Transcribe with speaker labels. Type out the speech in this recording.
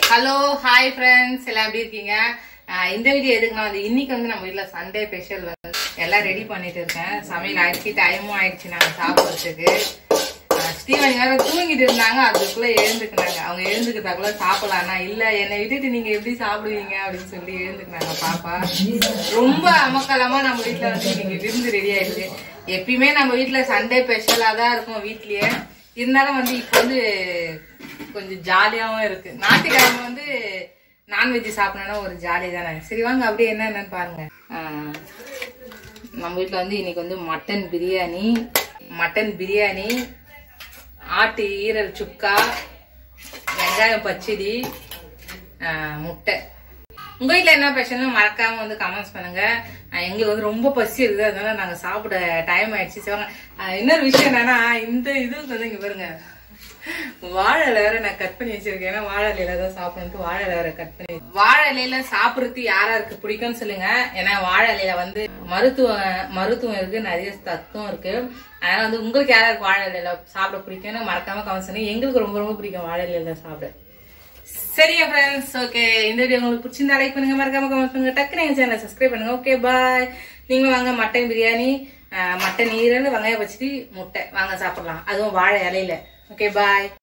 Speaker 1: Hello hi friends, எல்லாம் எப்படி இருக்கீங்க? இந்த வீடியோ எதுக்குன்னா இன்னைக்கு நம்ம வீட்டுல சண்டே ஸ்பெஷல் எல்லாம் ரெடி பண்ணிட்டு இருக்கேன். சமையல் ஆயிடுச்சு, டைமும் ஆயிடுச்சு நாங்க சாப்பிடுறதுக்கு. ஸ்டீவன் வேற தூங்கிட்டு இருந்தாங்க, அதுக்குள்ள எழுந்துக்கினாங்க. அவங்க எழுந்துக்கிட்டாக்குள்ள சாப்பிடலாம்னா இல்ல என்னை விட்டுட்டு நீங்க எப்படி சாப்பிடுவீங்க அப்படின்னு சொல்லி எழுந்துக்கினாங்க. பாப்பா ரொம்ப அமக்கலமா நம்ம வீட்டுல இன்னைக்கு விருந்து ரெடி ஆயிடுச்சு. எப்பயுமே நம்ம வீட்டுல சண்டே ஸ்பெஷலா தான் இருக்கும் வீட்லயே. இருந்தாலும் இப்ப கொஞ்சம் ஜாலியாவும் இருக்கு. ஞாயிற்றுக்கிழமை நான்வெஜ் சாப்பிடணும்னா ஒரு ஜாலி தானே. சரி வாங்க அப்படியே என்னன்னு பாருங்க. நம்ம வீட்டுல இன்னைக்கு மட்டன் பிரியாணி, ஆட்டு ஈரல் சுக்கா, வெங்காயம் பச்சடி, முட்டை. உங்க வீட்டுல என்ன ஸ்பெஷல்னு மறக்காம கமெண்ட்ஸ் பண்ணுங்க. எங்களுக்கு ரொம்ப பசி இருக்குது, அதனால நாங்க சாப்பிட டைம் ஆயிடுச்சு. இன்னொரு விஷயம் என்னன்னா, இந்த இதுக்கு இங்க பாருங்க, வாழை இலை வேற நான் கட் பண்ணி வச்சிருக்கேன். ஏன்னா வாழை இலையில தான் சாப்பிடணும். வாழை இலை வேற கட் பண்ணி, வாழை இலையில சாப்பிடுறது யாராருக்கு பிடிக்கும்னு சொல்லுங்க. ஏன்னா வாழை இலையில மருத்துவம் இருக்கு, நிறைய தத்துவம் இருக்கு. அதனால உங்களுக்கு யாராருக்கு வாழை இலையில சாப்பிட பிடிக்கும்னு மறக்காம கமெண்ட்ஸ் பண்ணுங்க. எங்களுக்கு ரொம்ப ரொம்ப பிடிக்கும் வாழை இலையில சாப்பிட. சரியா ஃப்ரெண்ட்ஸ், ஓகே. இந்த வீடியோ உங்களுக்கு பிடிச்சிருந்தா லைக் பண்ணுங்க, மறக்காம கமெண்ட் பண்ணுங்க, டக்குனு எங்க சேனலை சப்ஸ்கிரைப் பண்ணுங்க. Okay bye. நீங்க வாங்க மட்டன் பிரியாணி, மட்டன் ஈரல், வெங்காய பச்சடி, முட்டை வாங்க சாப்பிடலாம், அதுவும் வாழை இலையில. ஓகே பாய்.